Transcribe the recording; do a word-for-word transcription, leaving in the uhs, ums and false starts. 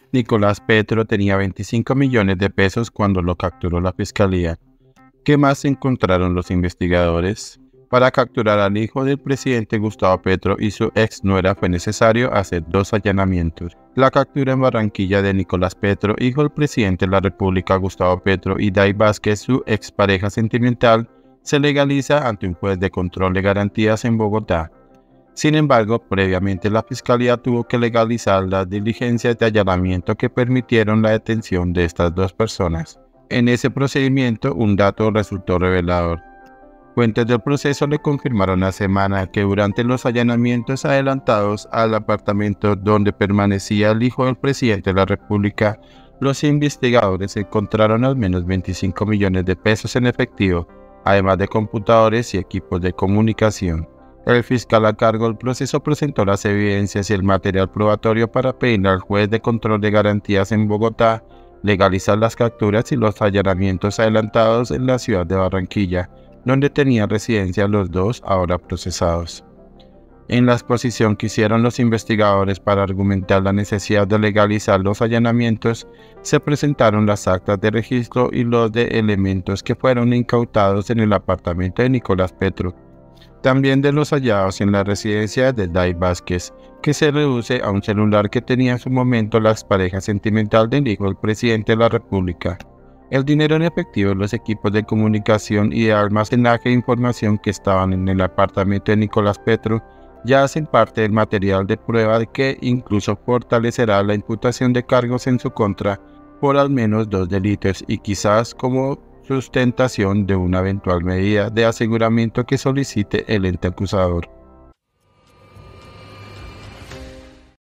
Nicolás Petro tenía veinticinco millones de pesos cuando lo capturó la fiscalía. ¿Qué más encontraron los investigadores? Para capturar al hijo del presidente Gustavo Petro y su ex nuera fue necesario hacer dos allanamientos. La captura en Barranquilla de Nicolás Petro, hijo del presidente de la República Gustavo Petro, y Day Vázquez, su expareja sentimental, se legaliza ante un juez de control de garantías en Bogotá. Sin embargo, previamente la Fiscalía tuvo que legalizar las diligencias de allanamiento que permitieron la detención de estas dos personas. En ese procedimiento, un dato resultó revelador. Fuentes del proceso le confirmaron la semana que durante los allanamientos adelantados al apartamento donde permanecía el hijo del presidente de la República, los investigadores encontraron al menos veinticinco millones de pesos en efectivo, además de computadores y equipos de comunicación. El fiscal a cargo del proceso presentó las evidencias y el material probatorio para pedirle al juez de control de garantías en Bogotá legalizar las capturas y los allanamientos adelantados en la ciudad de Barranquilla, donde tenían residencia los dos ahora procesados. En la exposición que hicieron los investigadores para argumentar la necesidad de legalizar los allanamientos, se presentaron las actas de registro y los de elementos que fueron incautados en el apartamento de Nicolás Petro, también de los hallados en la residencia de Day Vázquez, que se reduce a un celular que tenía en su momento la expareja sentimental del hijo del presidente de la República. El dinero en efectivo, los equipos de comunicación y de almacenaje de información que estaban en el apartamento de Nicolás Petro ya hacen parte del material de prueba de que incluso fortalecerá la imputación de cargos en su contra por al menos dos delitos y quizás como sustentación de una eventual medida de aseguramiento que solicite el ente acusador.